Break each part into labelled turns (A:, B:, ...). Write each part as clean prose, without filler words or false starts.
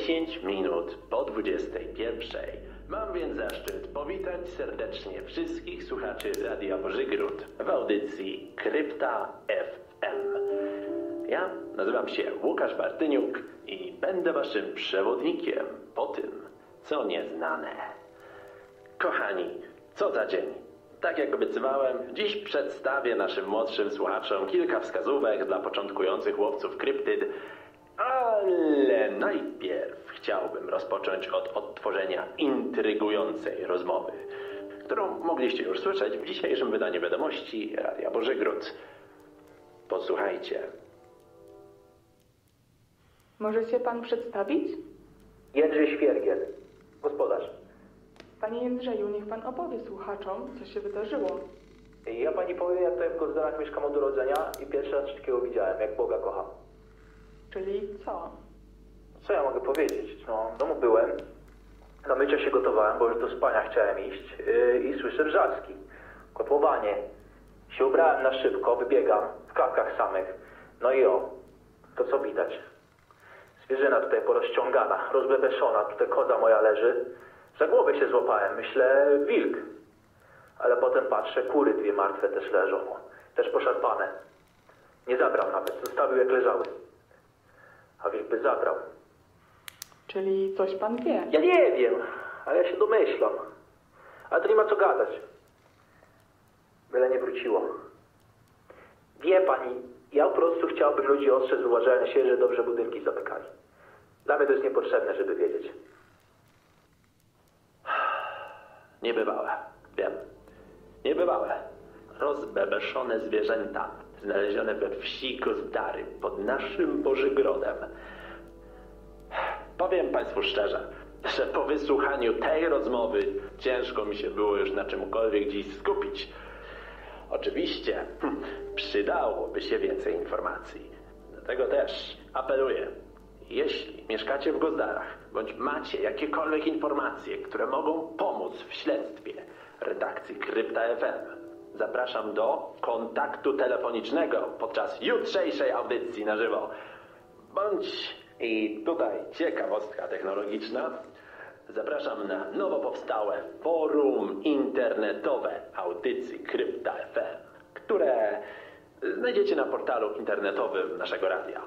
A: 10 minut po 21. Mam więc zaszczyt powitać serdecznie wszystkich słuchaczy Radia Bożygród w audycji Krypta FM. Ja nazywam się Łukasz Bartyniuk i będę waszym przewodnikiem po tym, co nieznane. Kochani, co za dzień. Tak jak obiecywałem, dziś przedstawię naszym młodszym słuchaczom kilka wskazówek dla początkujących łowców kryptyd, ale najpierw chciałbym rozpocząć od odtworzenia intrygującej rozmowy, którą mogliście już słyszeć w dzisiejszym wydaniu wiadomości Radia Bożygród. Posłuchajcie.
B: Może się pan przedstawić?
C: Jędrzej Świergiel, gospodarz.
B: Panie Jędrzeju, niech pan opowie słuchaczom, co się wydarzyło.
C: Ja pani powiem, jak tutaj w Gozdanach mieszkam od urodzenia i pierwszy raz coś takiego widziałem, jak Boga kocham.
B: Czyli co?
C: Co ja mogę powiedzieć? No, w domu byłem, na mycie się gotowałem, bo już do spania chciałem iść i słyszę wrzaski, kotłowanie. Się ubrałem na szybko, wybiegam, w klapkach samych. No i to co widać? Zwierzyna tutaj porozciągana, rozbebeszona, tutaj koza moja leży. Za głowę się złapałem, myślę, wilk. Ale potem patrzę, kury dwie martwe też leżą, też poszarpane. Nie zabrał nawet, zostawił jak leżały. A wilk by zabrał.
B: Czyli coś pan wie?
C: Ja nie wiem, ale ja się domyślam. Ale to nie ma co gadać. Byle nie wróciło. Wie pani, ja po prostu chciałbym ludzi ostrzec, uważając się, że dobrze budynki zamykali. Dla mnie to jest niepotrzebne, żeby wiedzieć.
A: Niebywałe, wiem. Niebywałe. Rozbebeszone zwierzęta znalezione we wsi Gozdary pod naszym Bożygrodem. Powiem państwu szczerze, że po wysłuchaniu tej rozmowy ciężko mi się było już na czymkolwiek dziś skupić. Oczywiście przydałoby się więcej informacji. Dlatego też apeluję, jeśli mieszkacie w Gozdarach, bądź macie jakiekolwiek informacje, które mogą pomóc w śledztwie redakcji Krypta FM, zapraszam do kontaktu telefonicznego podczas jutrzejszej audycji na żywo. Bądź, i tutaj ciekawostka technologiczna, zapraszam na nowo powstałe forum internetowe audycji Krypta FM, które znajdziecie na portalu internetowym naszego radia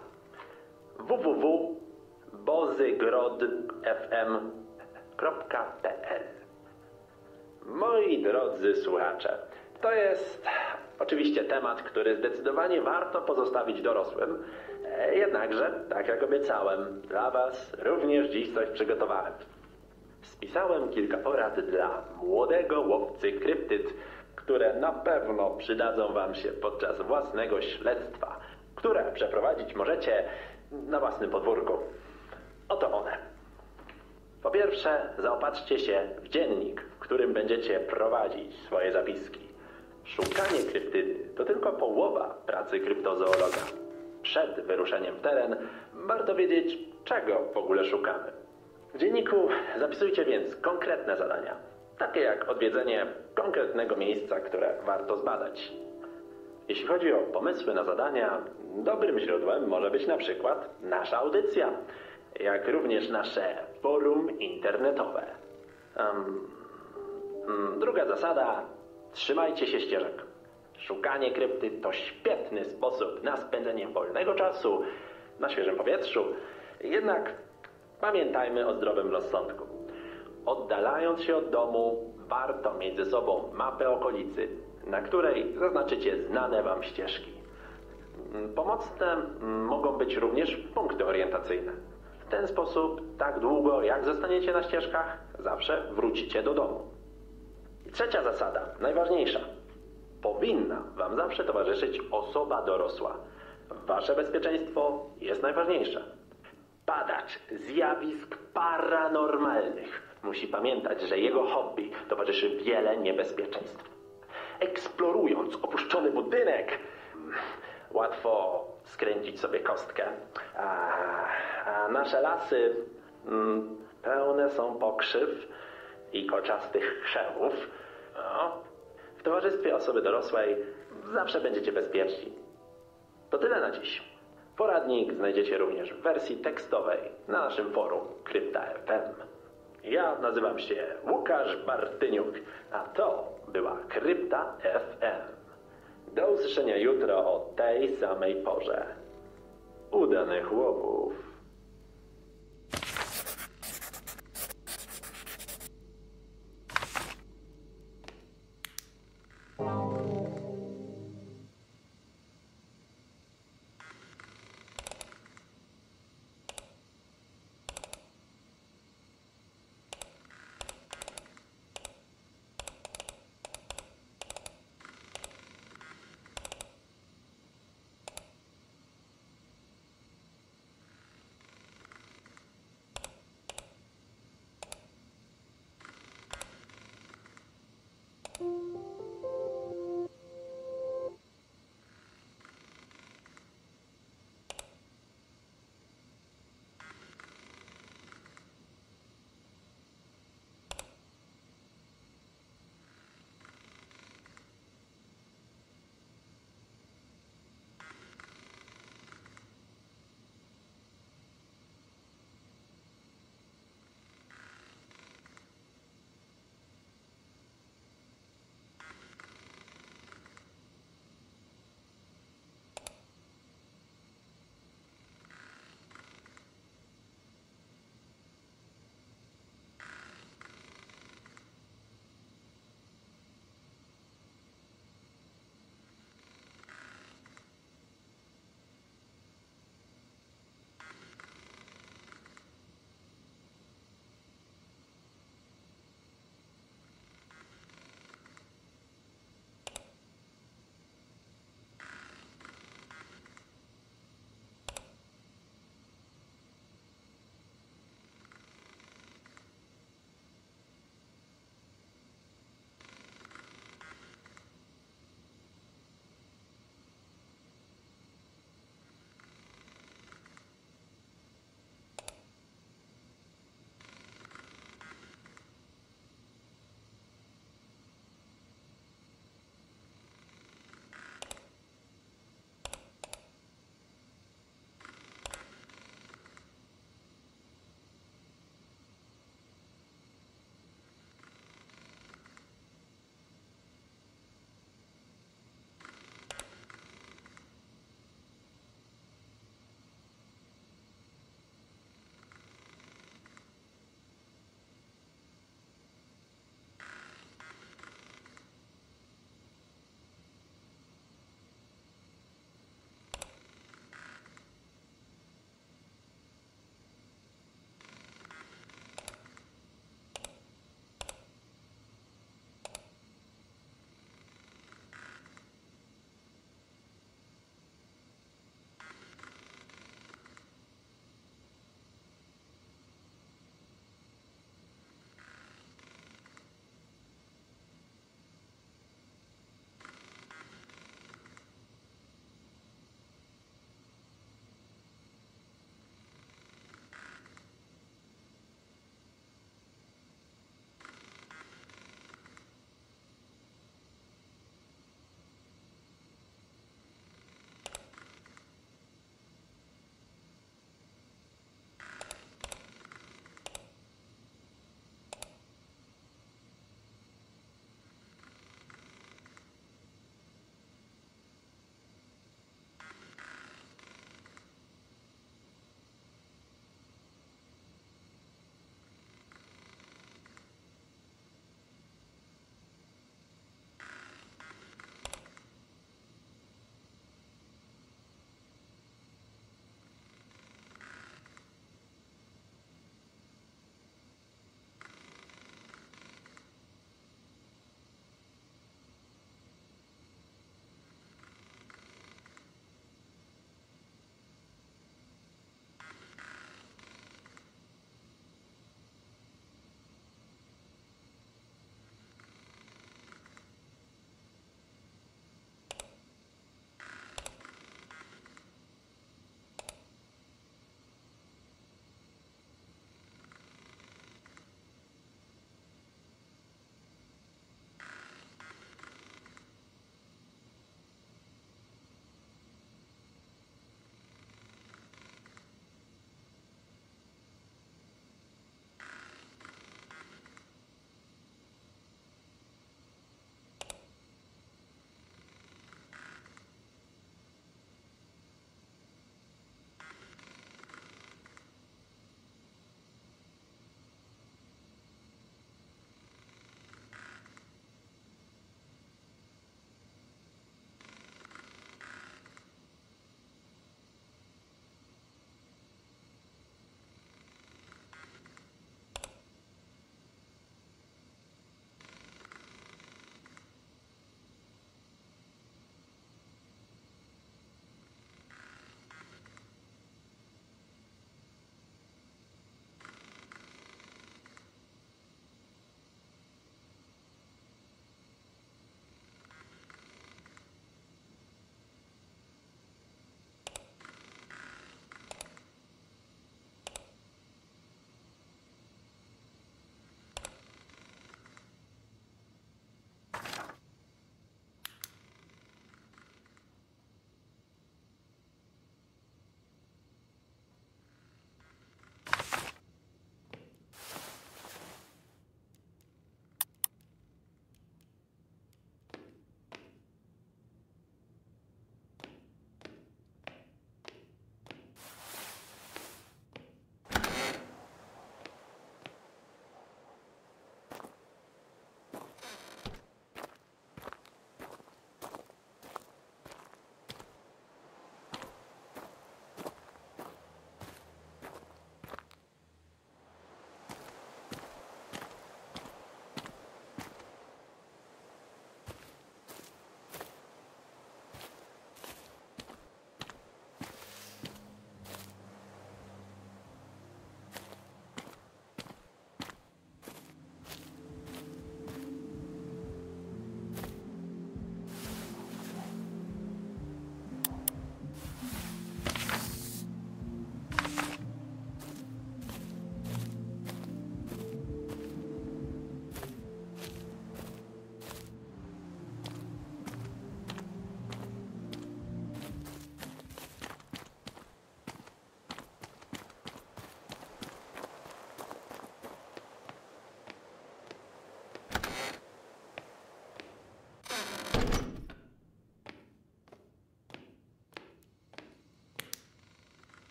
A: www.bozygrodfm.pl. Moi drodzy słuchacze, to jest oczywiście temat, który zdecydowanie warto pozostawić dorosłym, jednakże, tak jak obiecałem, dla was również dziś coś przygotowałem. Spisałem kilka porad dla młodego łowcy kryptyd, które na pewno przydadzą wam się podczas własnego śledztwa, które przeprowadzić możecie na własnym podwórku. Oto one. Po pierwsze, zaopatrzcie się w dziennik, w którym będziecie prowadzić swoje zapiski. Szukanie kryptydy to tylko połowa pracy kryptozoologa. Przed wyruszeniem w teren warto wiedzieć, czego w ogóle szukamy. W dzienniku zapisujcie więc konkretne zadania, takie jak odwiedzenie konkretnego miejsca, które warto zbadać. Jeśli chodzi o pomysły na zadania, dobrym źródłem może być na przykład nasza audycja, jak również nasze forum internetowe. Druga zasada, trzymajcie się ścieżek. Szukanie krypty to świetny sposób na spędzenie wolnego czasu na świeżym powietrzu, jednak pamiętajmy o zdrowym rozsądku. Oddalając się od domu, warto mieć ze sobą mapę okolicy, na której zaznaczycie znane wam ścieżki. Pomocne mogą być również punkty orientacyjne. W ten sposób, tak długo jak zostaniecie na ścieżkach, zawsze wrócicie do domu. I trzecia zasada, najważniejsza. Powinna wam zawsze towarzyszyć osoba dorosła. Wasze bezpieczeństwo jest najważniejsze. Badacz zjawisk paranormalnych musi pamiętać, że jego hobby towarzyszy wiele niebezpieczeństw. Eksplorując opuszczony budynek, łatwo skręcić sobie kostkę. A nasze lasy pełne są pokrzyw i kolczastych krzewów. No, w towarzystwie osoby dorosłej zawsze będziecie bezpieczni. To tyle na dziś. Poradnik znajdziecie również w wersji tekstowej na naszym forum Krypta FM. Ja nazywam się Łukasz Bartyniuk, a to była Krypta FM. Do usłyszenia jutro o tej samej porze. Udanych łowów.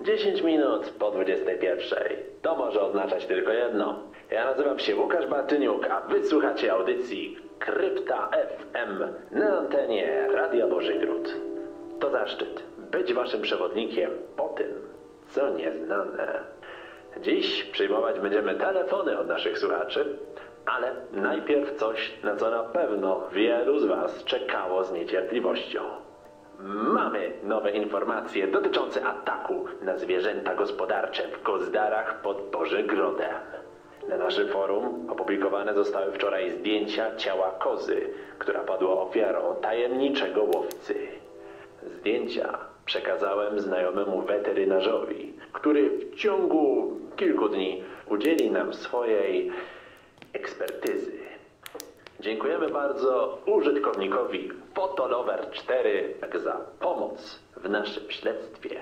A: 10 minut po 21. To może oznaczać tylko jedno. Ja nazywam się Łukasz Bartyniuk, a wysłuchacie audycji Krypta FM na antenie Radia Boży Gród. To zaszczyt być waszym przewodnikiem po tym, co nieznane. Dziś przyjmować będziemy telefony od naszych słuchaczy, ale najpierw coś, na co na pewno wielu z was czekało z niecierpliwością. Mamy nowe informacje dotyczące ataku na zwierzęta gospodarcze w Gozdarach pod Bożygrodem. Na naszym forum opublikowane zostały wczoraj zdjęcia ciała kozy, która padła ofiarą tajemniczego łowcy. Zdjęcia przekazałem znajomemu weterynarzowi, który w ciągu kilku dni udzieli nam swojej ekspertyzy. Dziękujemy bardzo użytkownikowi Fotolover4 za pomoc w naszym śledztwie.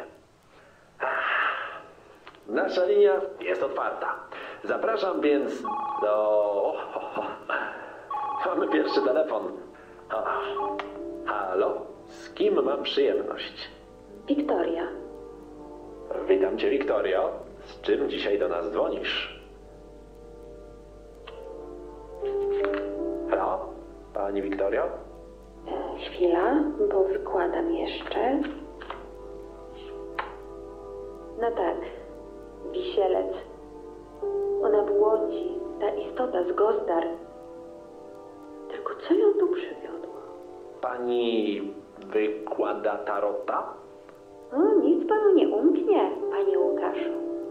A: Nasza linia jest otwarta. Zapraszam więc do... Mamy pierwszy telefon. Halo? Z kim mam przyjemność?
D: Wiktoria.
A: Witam cię, Wiktorio. Z czym dzisiaj do nas dzwonisz? Halo? Pani Wiktorio?
D: Chwila, bo wykładam jeszcze. No tak, Wisielec. Ona błądzi, ta istota z Gozdar. Tylko co ją tu przywiodło?
A: Pani wykłada tarota?
D: O, nic panu nie umknie, panie Łukaszu.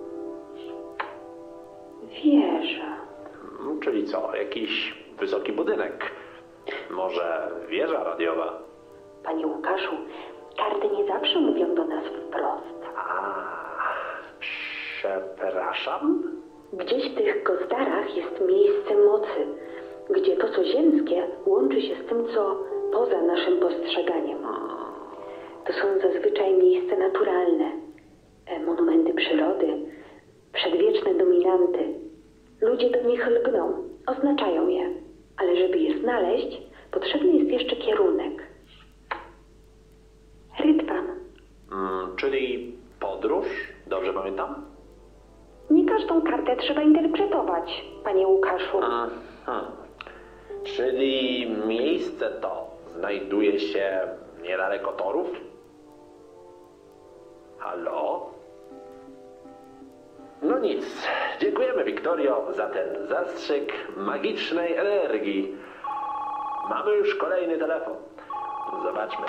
D: Wieża.
A: Czyli co? Jakiś wysoki budynek? Może wieża radiowa?
D: Panie Łukaszu, karty nie zawsze mówią do nas wprost.
A: Przepraszam?
D: Gdzieś w tych Gozdarach jest miejsce mocy, gdzie to, co ziemskie, łączy się z tym, co poza naszym postrzeganiem. To są zazwyczaj miejsca naturalne, monumenty przyrody, przedwieczne dominanty. Ludzie do nich lgną, oznaczają je, ale żeby je znaleźć, potrzebny jest jeszcze kierunek. Rydwan.
A: Czyli podróż? Dobrze pamiętam?
D: Nie każdą kartę trzeba interpretować, panie Łukaszu.
A: Czyli miejsce to znajduje się niedaleko torów? Halo? No nic. Dziękujemy, Wiktorio, za ten zastrzyk magicznej energii. Mamy już kolejny telefon. Zobaczmy.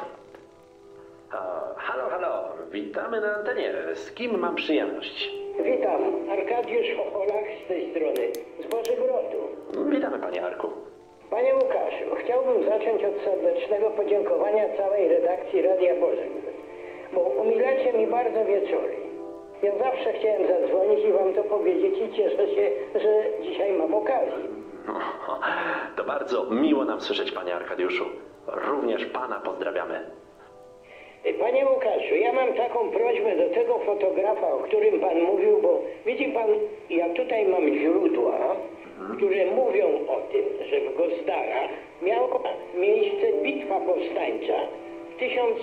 A: Halo. Witamy na antenie. Z kim mam przyjemność?
E: Witam, Arkadiusz Chocholak z tej strony, z Bożygrodu.
A: Witamy, panie Arku.
E: Panie Łukaszu, chciałbym zacząć od serdecznego podziękowania całej redakcji Radia Bożygród, bo umilacie mi bardzo wieczory. Ja zawsze chciałem zadzwonić i wam to powiedzieć i cieszę się, że dzisiaj mam okazję.
A: To bardzo miło nam słyszeć, panie Arkadiuszu. Również pana pozdrawiamy.
E: Panie Łukaszu, ja mam taką prośbę do tego fotografa, o którym pan mówił, bo widzi pan, ja tutaj mam źródła, które mówią o tym, że w Gozdarach miała miejsce bitwa powstańcza w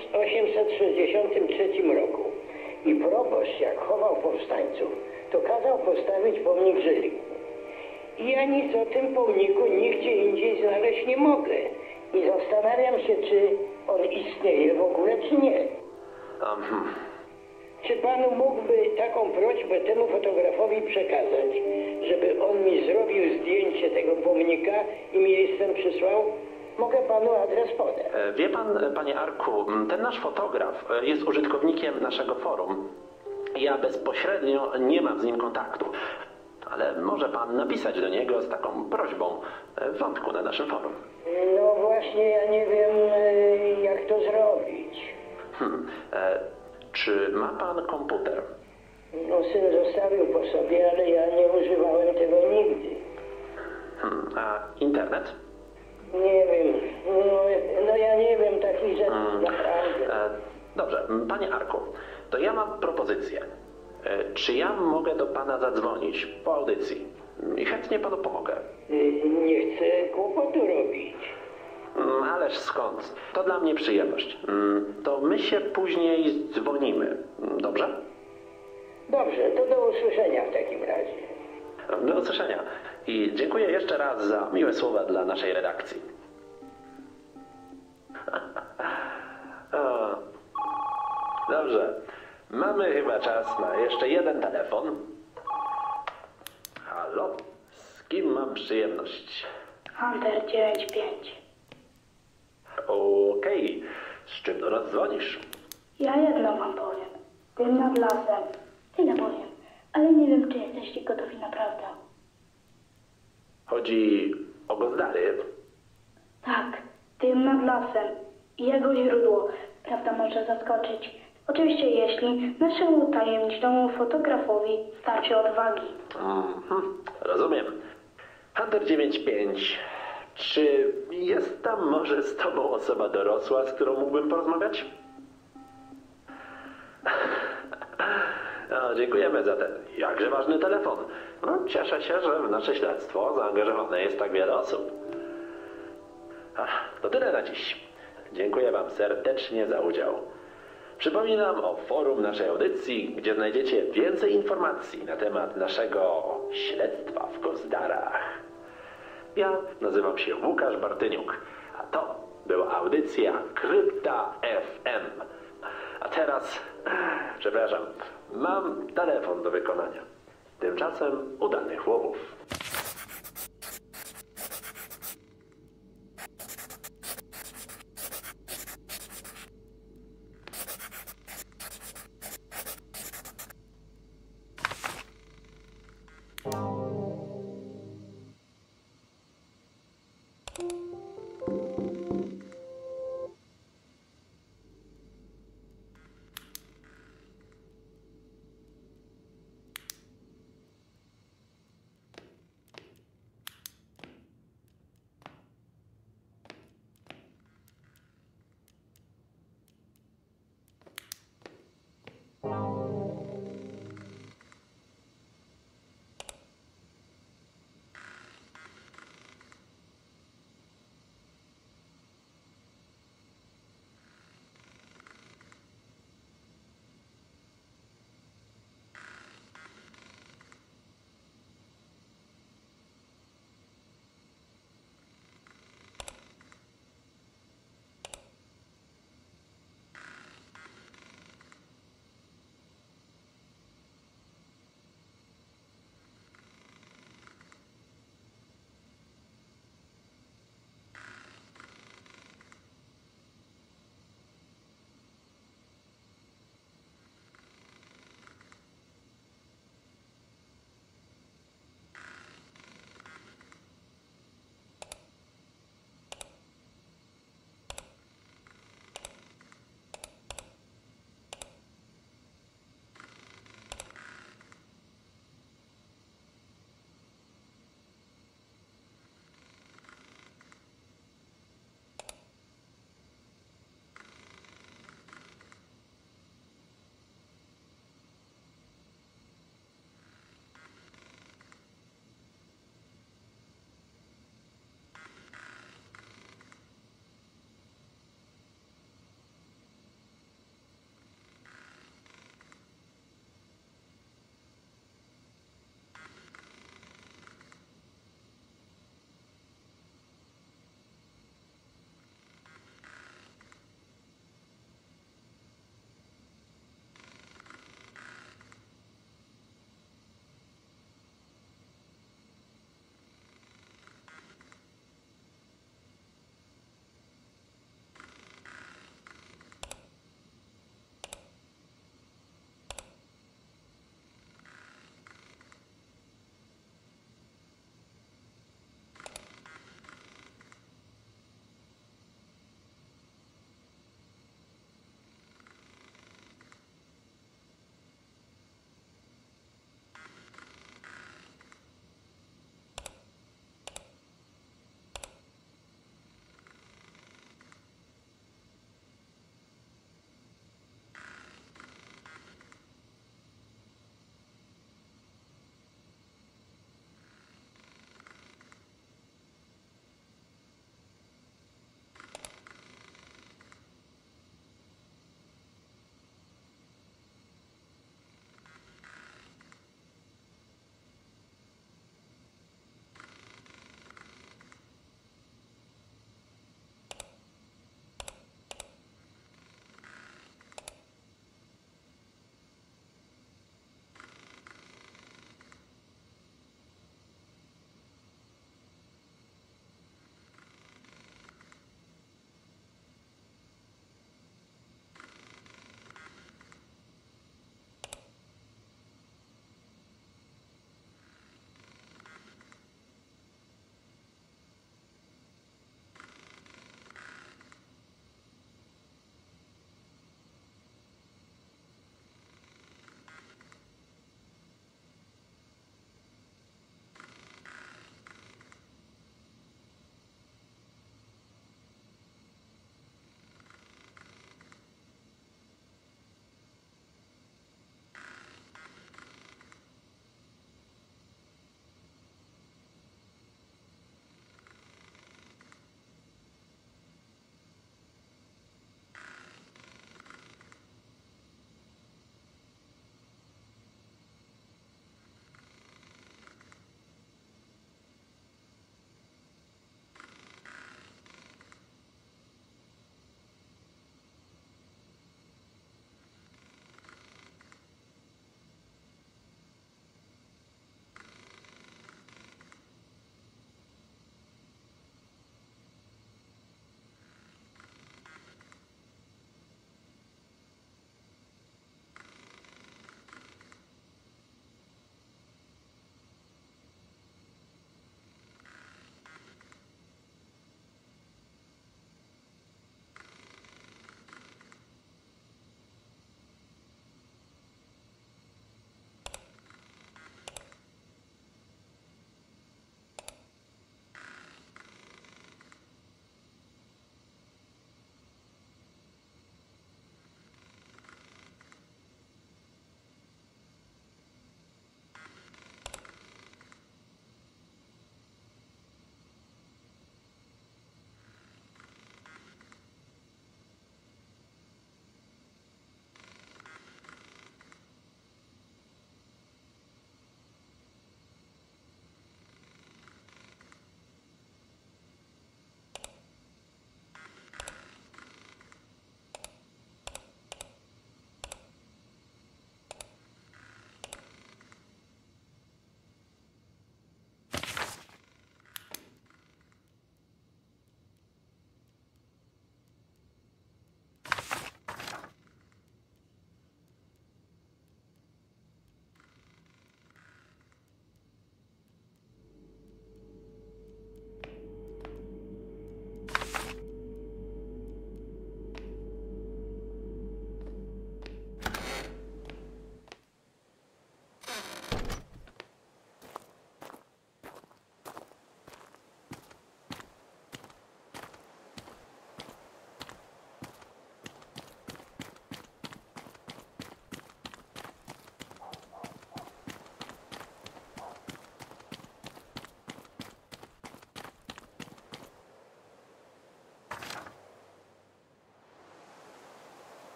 E: 1863 roku. I proboszcz, jak chował powstańców, to kazał postawić pomnik Żyli. I ja nic o tym pomniku nigdzie indziej znaleźć nie mogę. I zastanawiam się, czy on istnieje w ogóle, czy nie. Czy pan mógłby taką prośbę temu fotografowi przekazać, żeby on mi zrobił zdjęcie tego pomnika i mi listem przysłał? Mogę panu adres podać.
A: Wie pan, panie Arku, ten nasz fotograf jest użytkownikiem naszego forum. Ja bezpośrednio nie mam z nim kontaktu, ale może pan napisać do niego z taką prośbą w wątku na naszym forum.
E: No właśnie, ja nie wiem, jak to zrobić.
A: Czy ma pan komputer?
E: No syn zostawił po sobie, ale ja nie używałem tego nigdy.
A: A internet?
E: Nie wiem, no ja nie wiem takich rzeczy naprawdę.
A: Dobrze, panie Arku, to ja mam propozycję. Czy ja mogę do pana zadzwonić po audycji? I chętnie panu pomogę.
E: Nie chcę kłopotu robić.
A: Ależ skąd? To dla mnie przyjemność. To my się później dzwonimy. Dobrze?
E: Dobrze, to do usłyszenia w takim razie.
A: Do usłyszenia. I dziękuję jeszcze raz za miłe słowa dla naszej redakcji. O, dobrze. Mamy chyba czas na jeszcze jeden telefon. Halo? Z kim mam przyjemność?
F: Hunter 95.
A: Okej. Z czym do nas dzwonisz?
F: Ja jedno wam powiem. Tym nad lasem. Tyle powiem. Ale nie wiem, czy jesteście gotowi naprawdę.
A: Chodzi o Gozdary.
F: Tak, tym nad lasem. I jego źródło. Prawda może zaskoczyć. Oczywiście jeśli naszemu tajemnicznemu fotografowi starczy odwagi.
A: Rozumiem. Hunter 95. Czy jest tam może z tobą osoba dorosła, z którą mógłbym porozmawiać? No, dziękujemy za ten jakże ważny telefon. No, cieszę się, że w nasze śledztwo zaangażowane jest tak wiele osób. To tyle na dziś. Dziękuję wam serdecznie za udział. Przypominam o forum naszej audycji, gdzie znajdziecie więcej informacji na temat naszego śledztwa w Gozdarach. Ja nazywam się Łukasz Bartyniuk, a to była audycja Krypta FM. A teraz, przepraszam, mam telefon do wykonania. Tymczasem udanych łowów.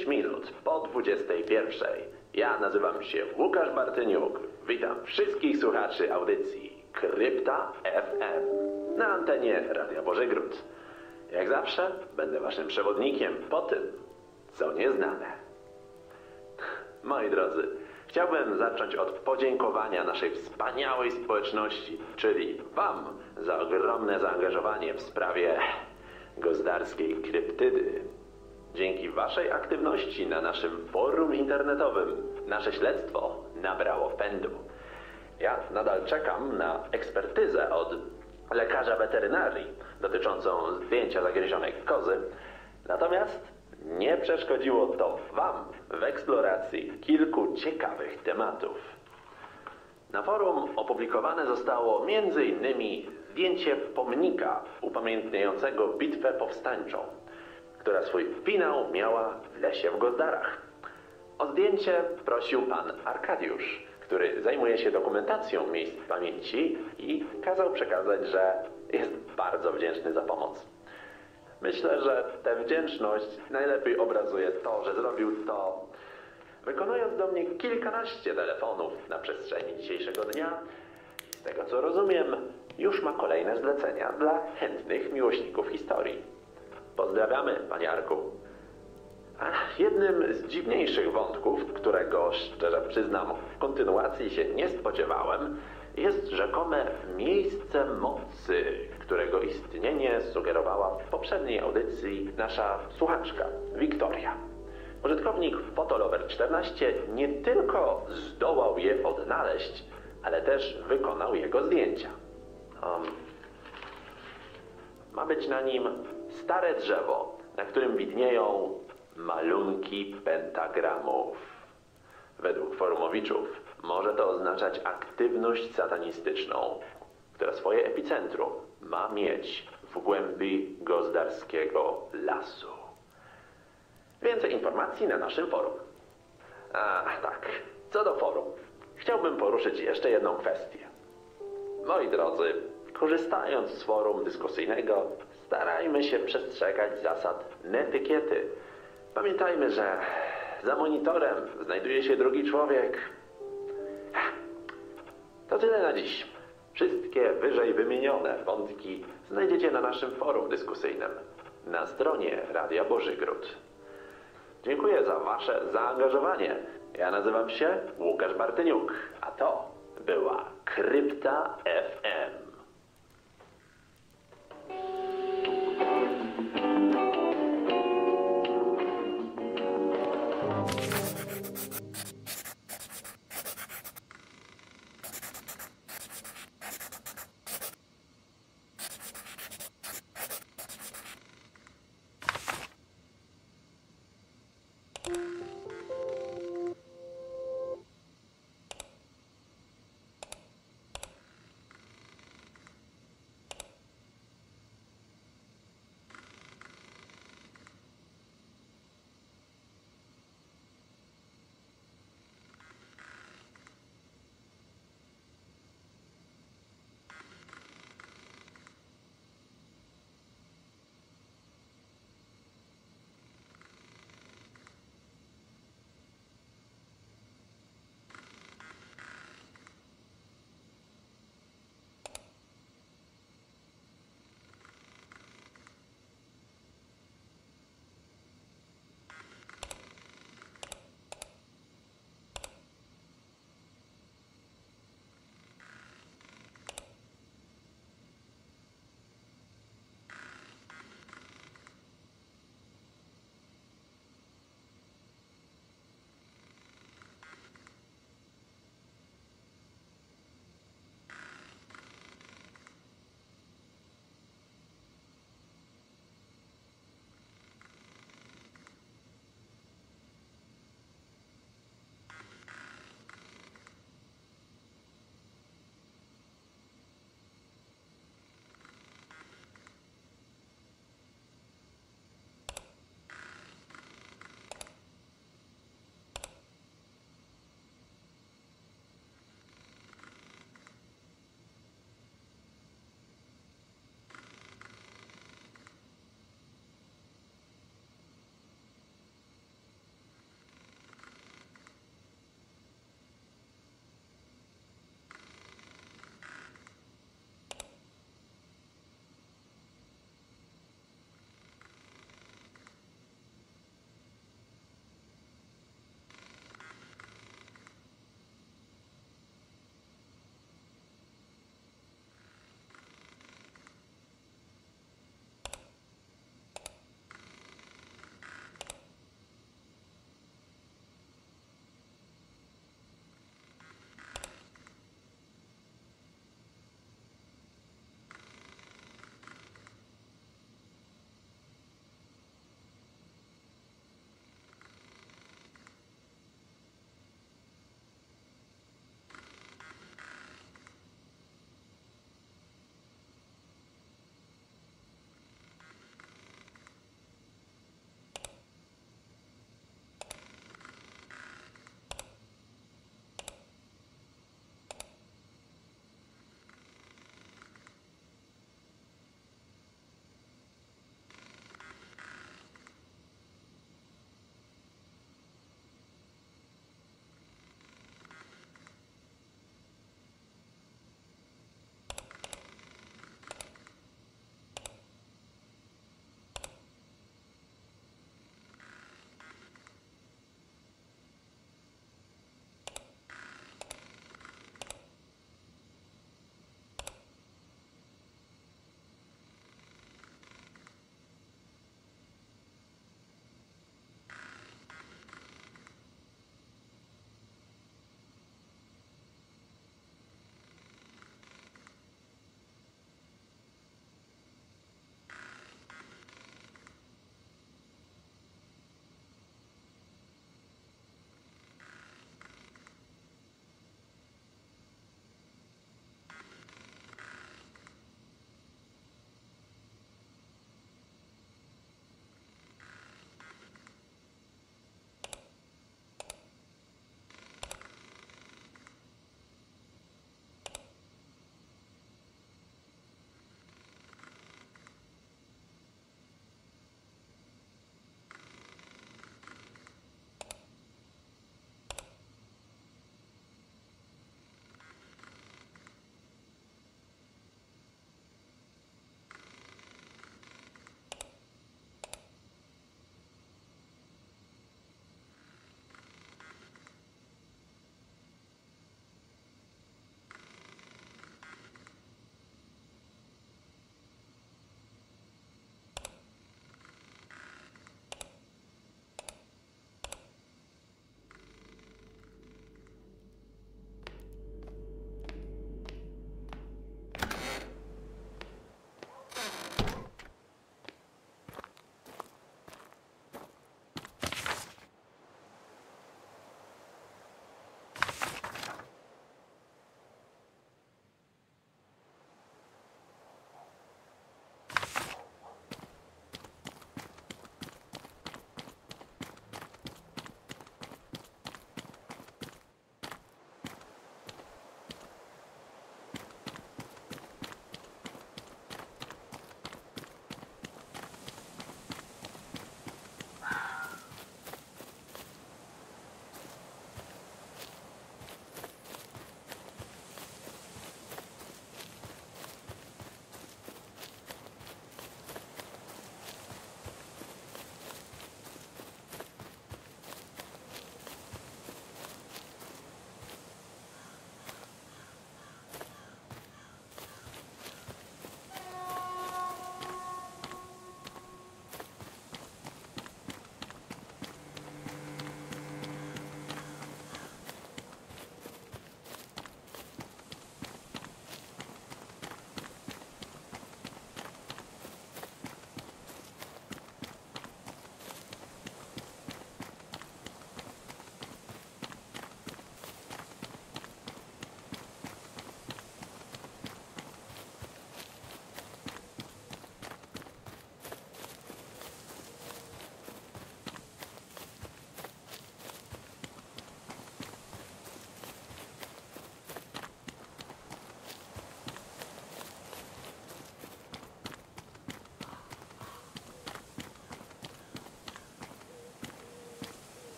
A: 5 minut po 21. Ja nazywam się Łukasz Bartyniuk. Witam wszystkich słuchaczy audycji Krypta FM na antenie Radia Bożygród. Jak zawsze będę waszym przewodnikiem po tym, co nieznane. Moi drodzy, chciałbym zacząć od podziękowania naszej wspaniałej społeczności, czyli wam za ogromne zaangażowanie w sprawie gozdarskiej kryptydy. Dzięki waszej aktywności na naszym forum internetowym nasze śledztwo nabrało pędu. Ja nadal czekam na ekspertyzę od lekarza weterynarii dotyczącą zdjęcia zagryzionej kozy, natomiast nie przeszkodziło to wam w eksploracji kilku ciekawych tematów. Na forum opublikowane zostało m.in. zdjęcie pomnika upamiętniającego bitwę powstańczą, która swój finał miała w lesie w Gozdarach. O zdjęcie prosił pan Arkadiusz, który zajmuje się dokumentacją miejsc pamięci i kazał przekazać, że jest bardzo wdzięczny za pomoc. Myślę, że tę wdzięczność najlepiej obrazuje to, że zrobił to wykonując do mnie kilkanaście telefonów na przestrzeni dzisiejszego dnia i z tego co rozumiem, już ma kolejne zlecenia dla chętnych miłośników historii. Pozdrawiamy, panie Arku. A jednym z dziwniejszych wątków, którego szczerze przyznam w kontynuacji się nie spodziewałem, jest rzekome miejsce mocy, którego istnienie sugerowała w poprzedniej audycji nasza słuchaczka Wiktoria. Użytkownik Fotolover14 nie tylko zdołał je odnaleźć, ale też wykonał jego zdjęcia. Ma być na nim stare drzewo, na którym widnieją malunki pentagramów. Według forumowiczów może to oznaczać aktywność satanistyczną, która swoje epicentrum ma mieć w głębi gozdarskiego lasu. Więcej informacji na naszym forum. A tak, co do forum, chciałbym poruszyć jeszcze jedną kwestię. Moi drodzy, korzystając z forum dyskusyjnego, starajmy się przestrzegać zasad netykiety. Pamiętajmy, że za monitorem znajduje się drugi człowiek. To tyle na dziś. Wszystkie wyżej wymienione wątki znajdziecie na naszym forum dyskusyjnym na stronie Radia Bożygród. Dziękuję za wasze zaangażowanie. Ja nazywam się Łukasz Bartyniuk, a to była Krypta FM.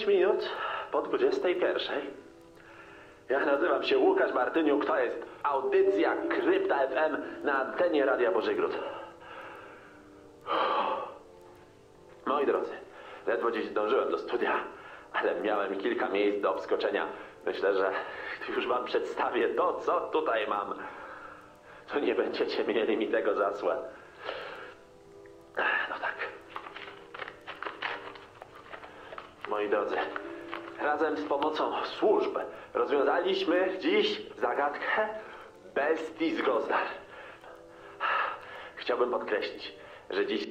A: 5 minut po 21. Ja nazywam się Łukasz Martyniuk, to jest audycja Krypta FM na antenie Radia Boży Gród. Moi drodzy, ledwo dziś zdążyłem do studia, ale miałem kilka miejsc do obskoczenia. Myślę, że gdy już wam przedstawię to, co tutaj mam, to nie będziecie mieli mi tego za złe. No tak. Moi drodzy, razem z pomocą służb rozwiązaliśmy dziś zagadkę bestii z Gozdar. Chciałbym podkreślić, że dziś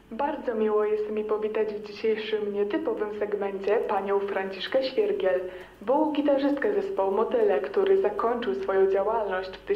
B: Bardzo miło jest mi powitać w dzisiejszym nietypowym segmencie panią Franciszkę Świergiel, byłą gitarzystkę zespołu Motyle, który zakończył swoją działalność w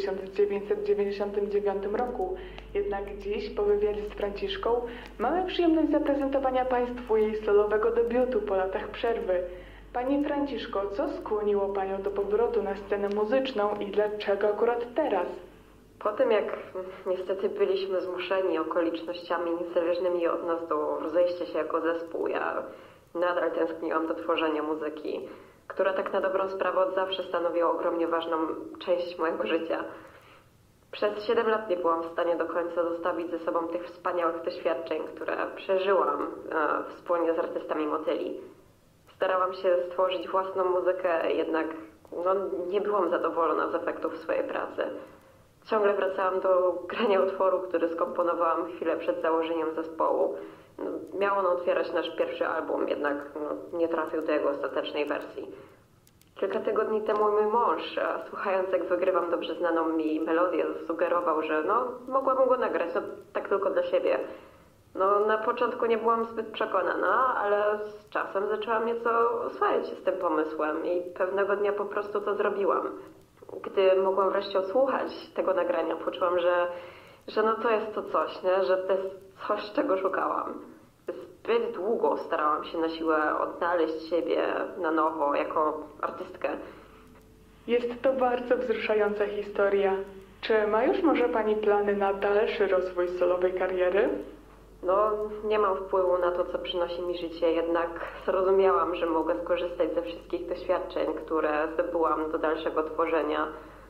B: 1999 roku. Jednak dziś, po wywiadzie z Franciszką, mamy przyjemność zaprezentowania Państwu jej solowego debiutu po latach przerwy. Pani Franciszko, co skłoniło Panią do powrotu na scenę muzyczną i dlaczego akurat teraz?
G: Po tym, jak niestety byliśmy zmuszeni okolicznościami niezależnymi od nas do rozejścia się jako zespół, ja nadal tęskniłam do tworzenia muzyki, która tak na dobrą sprawę od zawsze stanowiła ogromnie ważną część mojego życia. Przez 7 lat nie byłam w stanie do końca zostawić ze sobą tych wspaniałych doświadczeń, które przeżyłam wspólnie z artystami Motyli. Starałam się stworzyć własną muzykę, jednak nie byłam zadowolona z efektów swojej pracy. Ciągle wracałam do grania utworu, który skomponowałam chwilę przed założeniem zespołu. Miał on otwierać nasz pierwszy album, jednak nie trafił do jego ostatecznej wersji. Kilka tygodni temu mój mąż, słuchając jak wygrywam dobrze znaną mi melodię, sugerował, że mogłabym go nagrać, tak tylko dla siebie. Na początku nie byłam zbyt przekonana, ale z czasem zaczęłam nieco oswajać się z tym pomysłem i pewnego dnia po prostu to zrobiłam. Gdy mogłam wreszcie odsłuchać tego nagrania, poczułam, że to jest to coś, nie? Że to jest coś, czego szukałam. Zbyt długo starałam się na siłę odnaleźć siebie na nowo jako artystkę.
B: Jest to bardzo wzruszająca historia. Czy ma już może Pani plany na dalszy rozwój solowej kariery?
G: Nie mam wpływu na to, co przynosi mi życie, jednak zrozumiałam, że mogę skorzystać ze wszystkich doświadczeń, które zdobyłam do dalszego tworzenia,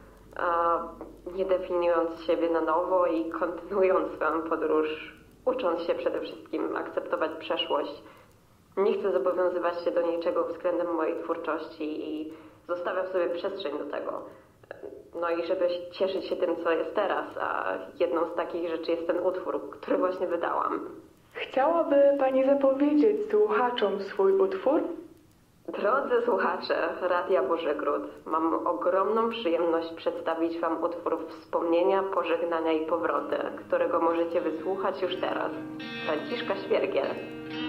G: nie definiując siebie na nowo i kontynuując swoją podróż, ucząc się przede wszystkim akceptować przeszłość. Nie chcę zobowiązywać się do niczego względem mojej twórczości i zostawiam sobie przestrzeń do tego. I żeby cieszyć się tym, co jest teraz, a jedną z takich rzeczy jest ten utwór, który właśnie wydałam.
B: Chciałaby Pani zapowiedzieć słuchaczom swój utwór?
G: Drodzy słuchacze Radia Bożegród, mam ogromną przyjemność przedstawić Wam utwór Wspomnienia, Pożegnania i Powroty, którego możecie wysłuchać już teraz. Franciszka Świergiel.